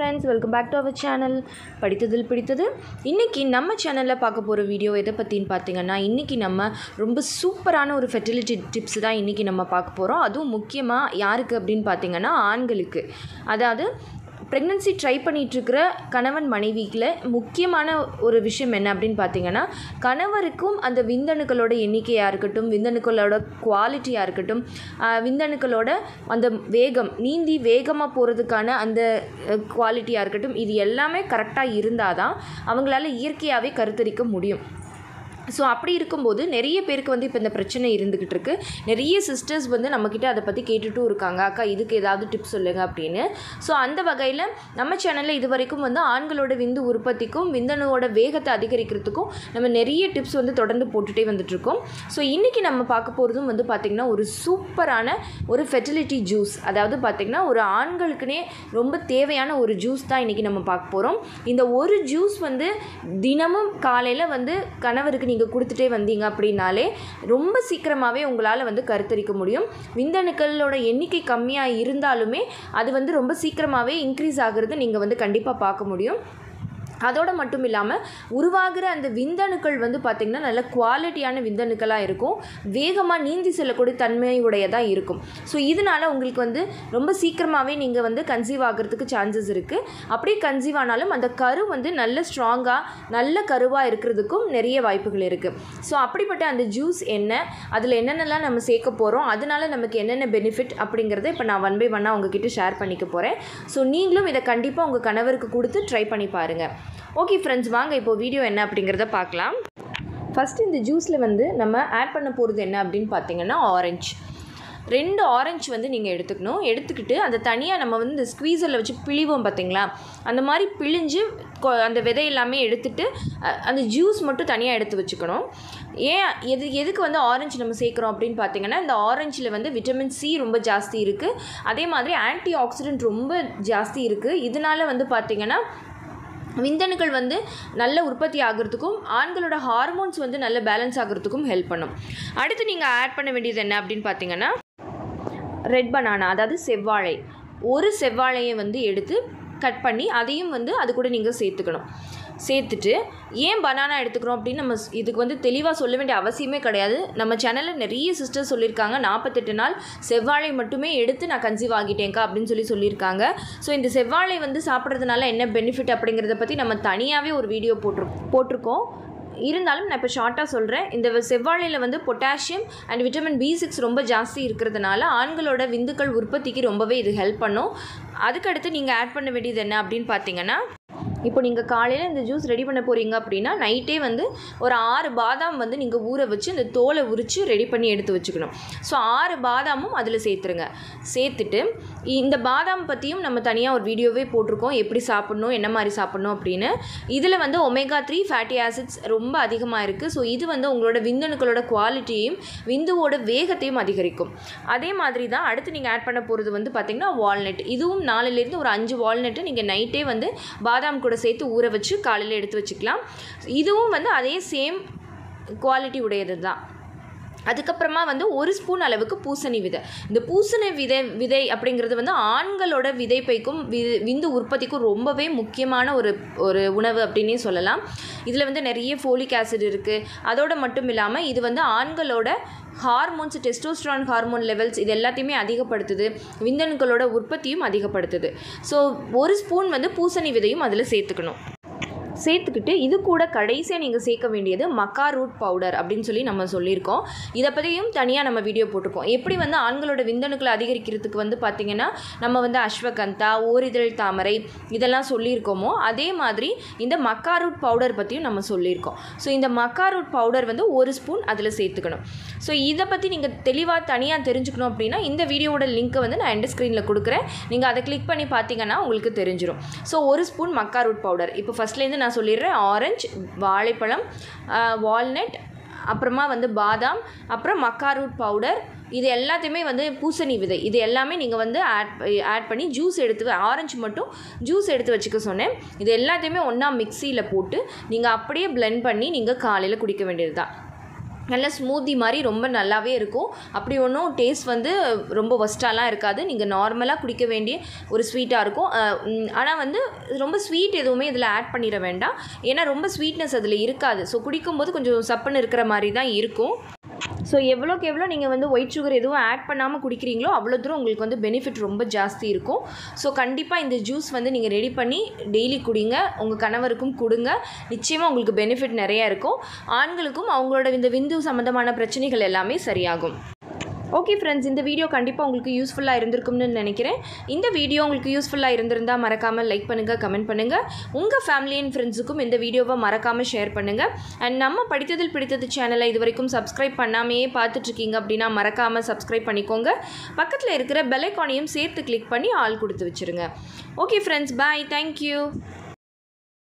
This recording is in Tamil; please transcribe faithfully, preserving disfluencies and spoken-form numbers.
friends, welcome back to our channel. படித்ததில் பிடித்தது. இன்னைக்கு நம்ம சேனல்ல பார்க்க போற வீடியோ எதை பத்தின்னு பாத்தீங்கன்னா, இன்னைக்கு நம்ம ரொம்ப சூப்பரான ஒரு fertility tips தான் இன்னைக்கு நம்ம பார்க்க போறோம். அதுவும் முக்கியமா யாருக்கு அப்படினு பாத்தீங்கன்னா ஆண்களுக்கு. அதாவது pregnancy ட்ரை பண்ணிட்டு இருக்கிற கணவன் மனைவிக்குல முக்கியமான ஒரு விஷயம் என்ன அப்படினு பாத்தீங்கன்னா, கணவருக்கும் அந்த விந்தணுக்களோட எண்ணிக்கையா இருக்கட்டும், விந்தணுக்களோட குவாலிட்டியா இருக்கட்டும், விந்தணுக்களோட அந்த வேகம் நீந்தி வேகமா போறதுக்கான அந்த குவாலிட்டியா இருக்கட்டும், இது எல்லாமே கரெக்ட்டா இருந்தாதான் அவங்களால இயற்கையாவே கருத்தரிக்க முடியும். ஸோ அப்படி இருக்கும்போது நிறைய பேருக்கு வந்து இப்போ இந்த பிரச்சனை இருந்துக்கிட்டு இருக்குது. நிறைய சிஸ்டர்ஸ் வந்து நம்மக்கிட்ட அதை பற்றி கேட்டுட்டும் இருக்காங்க, அக்கா இதுக்கு ஏதாவது டிப்ஸ் சொல்லுங்கள் அப்படின்னு. ஸோ அந்த வகையில் நம்ம சேனலில் இது வரைக்கும் வந்து ஆண்களோட விந்து உற்பத்திக்கும் விந்தணுவோட வேகத்தை அதிகரிக்கிறதுக்கும் நம்ம நிறைய டிப்ஸ் வந்து தொடர்ந்து போட்டுகிட்டே வந்துட்டுருக்கோம். ஸோ இன்றைக்கி நம்ம பார்க்க போகிறதும் வந்து பார்த்திங்கன்னா ஒரு சூப்பரான ஒரு ஃபெர்டிலிட்டி ஜூஸ். அதாவது பார்த்திங்கன்னா ஒரு ஆண்களுக்குனே ரொம்ப தேவையான ஒரு ஜூஸ் தான் இன்றைக்கி நம்ம பார்க்க போகிறோம். இந்த ஒரு ஜூஸ் வந்து தினமும் காலையில் வந்து கணவருக்கு நீங்கள் கொடுத்துட்டே வந்தீங்க அப்படின்னாலே ரொம்ப சீக்கிரமாகவே உங்களால் வந்து கருத்தரிக்க முடியும். விந்தணுக்களோட எண்ணிக்கை கம்மியாக இருந்தாலுமே அது வந்து ரொம்ப சீக்கிரமாகவே இன்க்ரீஸ் ஆகிறது நீங்கள் வந்து கண்டிப்பாக பார்க்க முடியும். அதோடு மட்டும் இல்லாமல் உருவாகிற அந்த விந்தணுக்கள் வந்து பார்த்திங்கன்னா நல்ல குவாலிட்டியான விந்தணுக்களாக இருக்கும், வேகமாக நீந்தி செல்லக்கூடிய தன்மையுடையதாக இருக்கும். ஸோ இதனால் உங்களுக்கு வந்து ரொம்ப சீக்கிரமாகவே நீங்கள் வந்து கன்சீவ் ஆகிறதுக்கு சான்சஸ் இருக்குது. அப்படியே கன்சீவ் ஆனாலும் அந்த கரு வந்து நல்ல ஸ்ட்ராங்காக நல்ல கருவாக இருக்கிறதுக்கும் நிறைய வாய்ப்புகள் இருக்குது. ஸோ அப்படிப்பட்ட அந்த ஜூஸ் என்ன, அதில் என்னென்னலாம் நம்ம சேர்க்க போகிறோம், அதனால நமக்கு என்னென்ன பெனிஃபிட் அப்படிங்கிறத இப்போ நான் ஒன் பை ஒன்னாக உங்ககிட்ட ஷேர் பண்ணிக்க போகிறேன். ஸோ நீங்களும் இதை கண்டிப்பாக உங்கள் கணவருக்கு கொடுத்து ட்ரை பண்ணி பாருங்கள். ஓகே ஃப்ரெண்ட்ஸ், வாங்க இப்போது வீடியோ என்ன அப்படிங்கிறத பார்க்கலாம். ஃபஸ்ட்டு இந்த ஜூஸில் வந்து நம்ம ஆட் பண்ண போகிறது என்ன அப்படின்னு பார்த்தீங்கன்னா ஆரஞ்சு. ரெண்டு ஆரஞ்சு வந்து நீங்கள் எடுத்துக்கணும். எடுத்துக்கிட்டு அதை தனியாக நம்ம வந்து இந்த ஸ்குவீசரில் வச்சு பிழிவோம் பார்த்தீங்களா, அந்த மாதிரி பிழிஞ்சு அந்த விதை எல்லாமே எடுத்துகிட்டு அந்த ஜூஸ் மட்டும் தனியாக எடுத்து வச்சுக்கணும். ஏன் எது எதுக்கு வந்து ஆரஞ்சு நம்ம சேர்க்குறோம் அப்படின்னு பார்த்தீங்கன்னா, இந்த ஆரஞ்சில் வந்து விட்டமின் சி ரொம்ப ஜாஸ்தி இருக்குது, அதே மாதிரி ஆன்டி ஆக்சிடென்ட் ரொம்ப ஜாஸ்தி இருக்குது. இதனால் வந்து பார்த்திங்கன்னா விந்தணுக்கள் வந்து நல்ல உற்பத்தி ஆகிறதுக்கும் ஆண்களோட ஹார்மோன்ஸ் வந்து நல்ல பேலன்ஸ் ஆகிறதுக்கும் ஹெல்ப் பண்ணும். அடுத்து நீங்கள் ஆட் பண்ண வேண்டியது என்ன அப்படின்னு பார்த்தீங்கன்னா ரெட் பனானா, அதாவது செவ்வாழை. ஒரு செவ்வாழையை வந்து எடுத்து கட் பண்ணி அதையும் வந்து அது கூட நீங்கள் சேர்த்துக்கணும். சேர்த்துட்டு ஏன் பனானா எடுத்துக்கிறோம் அப்படின்னு நம்ம இதுக்கு வந்து தெளிவாக சொல்ல வேண்டிய அவசியமே கிடையாது. நம்ம சேனலில் நிறைய சிஸ்டர்ஸ் சொல்லியிருக்காங்க, நாற்பத்தெட்டு நாள் செவ்வாழை மட்டுமே எடுத்து நான் கன்சீவ் ஆகிட்டேங்க்கா அப்படின்னு சொல்லி சொல்லியிருக்காங்க. ஸோ இந்த செவ்வாழை வந்து சாப்பிட்றதுனால என்ன பெனிஃபிட் அப்படிங்கிறத பற்றி நம்ம தனியாகவே ஒரு வீடியோ போட்டிரு போட்டிருக்கோம் இருந்தாலும் நான் இப்போ ஷார்ட்டாக சொல்கிறேன். இந்த செவ்வாழையில் வந்து potassium and vitamin B six ரொம்ப ஜாஸ்தி இருக்கிறதுனால ஆண்களோட விந்துக்கள் உற்பத்திக்கு ரொம்பவே இது ஹெல்ப் பண்ணும். அதுக்கடுத்து நீங்கள் ஆட் பண்ண வேண்டியது என்ன அப்படின்னு பார்த்தீங்கன்னா, இப்போ நீங்கள் காலையில் இந்த ஜூஸ் ரெடி பண்ண போகிறீங்க அப்படின்னா நைட்டே வந்து ஒரு ஆறு பாதாம் வந்து நீங்கள் ஊற வச்சு அந்த தோலை உரித்து ரெடி பண்ணி எடுத்து வச்சுக்கணும். ஸோ ஆறு பாதாமும் அதில் சேர்த்துருங்க. சேர்த்துட்டு இந்த பாதாம் பற்றியும் நம்ம தனியாக ஒரு வீடியோவே போட்டிருக்கோம், எப்படி சாப்பிட்ணும் என்ன மாதிரி சாப்பிட்ணும் அப்படின்னு. இதில் வந்து ஒமேகா த்ரீ ஃபேட்டி ஆசிட்ஸ் ரொம்ப அதிகமாக இருக்குது. ஸோ இது வந்து உங்களோட விந்தணுக்களோட குவாலிட்டியையும் விந்துவோட வேகத்தையும் அதிகரிக்கும். அதே மாதிரி தான் அடுத்து நீங்கள் ஆட் பண்ண போகிறது வந்து பார்த்திங்கன்னா வால்நட். இதுவும் நாலுலேருந்து ஒரு அஞ்சு வால்நட்டு நீங்கள் நைட்டே வந்து பாதாம் கூட சேர்த்து ஊற வச்சு காலையில் எடுத்து வச்சுக்கலாம். இதுவும் வந்து அதே சேம் குவாலிட்டி உடையது தான். அதுக்கப்புறமா வந்து ஒரு ஸ்பூன் அளவுக்கு பூசணி விதை. இந்த பூசணி விதை விதை அப்படிங்கிறது வந்து ஆண்களோட விதைப்பைக்கும் வி விந்து உற்பத்திக்கும் ரொம்பவே முக்கியமான ஒரு ஒரு உணவு அப்படின்னே சொல்லலாம். இதில் வந்து நிறைய ஃபோலிக் ஆசிட் இருக்குது. அதோடு மட்டும் இல்லாமல் இது வந்து ஆண்களோட ஹார்மோன்ஸ், டெஸ்டோஸ்டரான் ஹார்மோன் லெவல்ஸ் இது எல்லாத்தையுமே அதிகப்படுத்துது, விந்தணுக்களோட உற்பத்தியும் அதிகப்படுத்துது. ஸோ ஒரு ஸ்பூன் வந்து பூசணி விதையும் அதில் சேர்த்துக்கணும். சேர்த்துக்கிட்டு இது கூட கடைசியாக நீங்கள் சேர்க்க வேண்டியது மக்கா ரூட் பவுடர் அப்படின்னு சொல்லி நம்ம சொல்லியிருக்கோம். இதை பற்றியும் தனியாக நம்ம வீடியோ போட்டிருக்கோம். எப்படி வந்து ஆண்களோட விந்தணுக்களை அதிகரிக்கிறதுக்கு வந்து பார்த்திங்கன்னா நம்ம வந்து அஸ்வகந்தா, ஓரிதழ் தாமரை இதெல்லாம் சொல்லியிருக்கோமோ அதே மாதிரி இந்த மக்கா ரூட் பவுடர் பற்றியும் நம்ம சொல்லியிருக்கோம். ஸோ இந்த மக்கா ரூட் பவுடர் வந்து ஒரு ஸ்பூன் அதில் சேர்த்துக்கணும். ஸோ இதை பற்றி நீங்கள் தெளிவாக தனியாக தெரிஞ்சுக்கணும் அப்படின்னா இந்த வீடியோவோட லிங்க்கை வந்து நான் எண்ட் ஸ்க்ரீனில் கொடுக்குறேன், நீங்கள் அதை கிளிக் பண்ணி பார்த்தீங்கன்னா உங்களுக்கு தெரிஞ்சிடும். ஸோ ஒரு ஸ்பூன் மக்கா ரூட் பவுடர். இப்போ ஃபஸ்ட்லேருந்து நான் சொல்லிடுறேன். ஆரஞ்சு, வாழைப்பழம், வால்நட், அப்புறமா வந்து பாதாம், அப்புறம் மக்கா ரூட் பவுடர், இது எல்லாத்தையுமே வந்து பூசணி விதை, இது எல்லாமே நீங்கள் வந்து ஆட் ஆட் பண்ணி ஜூஸ் எடுத்து, ஆரஞ்சு மட்டும் ஜூஸ் எடுத்து வச்சுக்க சொன்னேன். இது எல்லாத்தையுமே ஒன்றா மிக்சியில் போட்டு நீங்கள் அப்படியே பிளெண்ட் பண்ணி நீங்கள் காலையில் குடிக்க வேண்டியது தான். நல்ல ஸ்மூத்தி மாதிரி ரொம்ப நல்லாவே இருக்கும். அப்படி ஒன்றும் டேஸ்ட் வந்து ரொம்ப ஒஸ்ட்டாலாம் இருக்காது. நீங்கள் நார்மலாக குடிக்க வேண்டிய ஒரு ஸ்வீட்டாக இருக்கும். ஆனால் வந்து ரொம்ப ஸ்வீட் எதுவுமே இதில் ஆட் பண்ணிட வேண்டாம். ஏன்னா ரொம்ப ஸ்வீட்னஸ் அதில் இருக்காது. ஸோ குடிக்கும்போது கொஞ்சம் சப்புன்னு இருக்கிற மாதிரி தான் இருக்கும். ஸோ எவ்வளோக்கு எவ்வளோ நீங்கள் வந்து ஒயிட் சுகர் எதுவும் ஆட் பண்ணாமல் குடிக்கிறீங்களோ அவ்வளோ தூரம் உங்களுக்கு வந்து பெனிஃபிட் ரொம்ப ஜாஸ்தி இருக்கும். ஸோ கண்டிப்பாக இந்த ஜூஸ் வந்து நீங்கள் ரெடி பண்ணி டெய்லி குடிங்க. உங்கள் கணவருக்கும் கொடுங்க. நிச்சயமாக உங்களுக்கு பெனிஃபிட் நிறையா இருக்கும். ஆண்களுக்கும் அவங்களோட இந்த விந்து சம்மந்தமான பிரச்சனைகள் எல்லாமே சரியாகும். ஓகே ஃப்ரெண்ட்ஸ், இந்த வீடியோ கண்டிப்பாக உங்களுக்கு யூஸ்ஃபுல்லாக இருந்திருக்கும்னு நினைக்கிறேன். இந்த வீடியோ உங்களுக்கு யூஸ்ஃபுல்லாக இருந்திருந்தால் மறக்காமல் லைக் பண்ணுங்கள், கமெண்ட் பண்ணுங்கள். உங்கள் ஃபேமிலி அண்ட் ஃப்ரெண்ட்ஸுக்கும் இந்த வீடியோவை மறக்காமல் ஷேர் பண்ணுங்கள். அண்ட் நம்ம படித்ததில் பிடித்தது சேனலை இது வரைக்கும் சப்ஸ்கிரைப் பண்ணாமையே பார்த்துட்ருக்கீங்க அப்படின்னா மறக்காமல் சப்ஸ்கிரைப் பண்ணிக்கோங்க. பக்கத்தில் இருக்கிற பெல் ஐகானையும் சேர்த்து கிளிக் பண்ணி ஆல் கொடுத்து வச்சுருங்க. Okay friends, bye, thank you.